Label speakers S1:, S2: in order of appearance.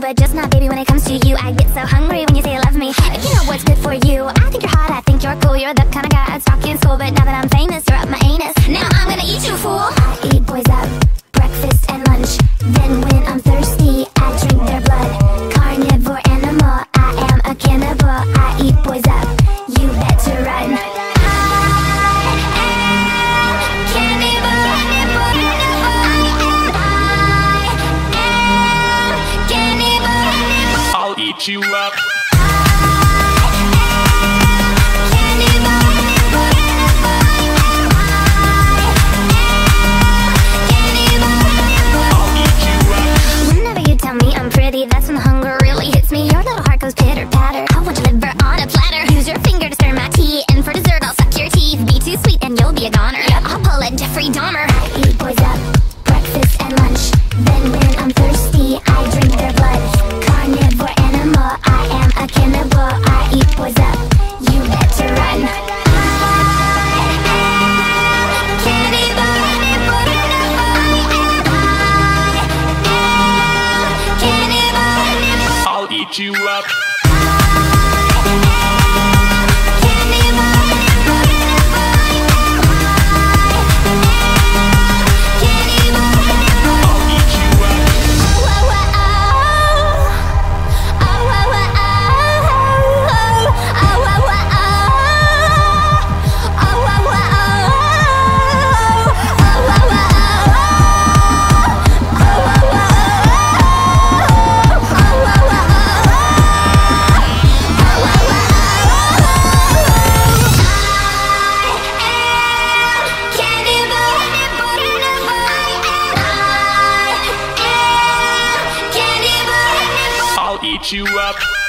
S1: but just not baby when it comes to you. I get so hungry when you say you love me. If you know what's good for you, I think you're hot, I think you're cool. You're the kind of guy I'd stalk in school, but now that I'm famous, you're up my anus. Now I'm gonna eat you, fool. I eat boys up, breakfast and lunch. Then when I'm thirsty, I drink their blood. Carnivore animal, I am a cannibal. I eat boys up, you better run.
S2: Eat you up.
S1: Whenever you tell me I'm pretty, that's when the hunger really hits me. Your little heart goes pitter patter. I want your liver on a platter. Use your finger to stir my tea, and for dessert I'll suck your teeth. Be too sweet and you'll be a goner. I'll pull a Jeffrey Dahmer. I eat boys up, breakfast and lunch. Then when I'm thirsty, I drink their blood. Carnivore animal, I am a cannibal. I eat boys up, you better run.
S2: I'll eat you up. Eat you up.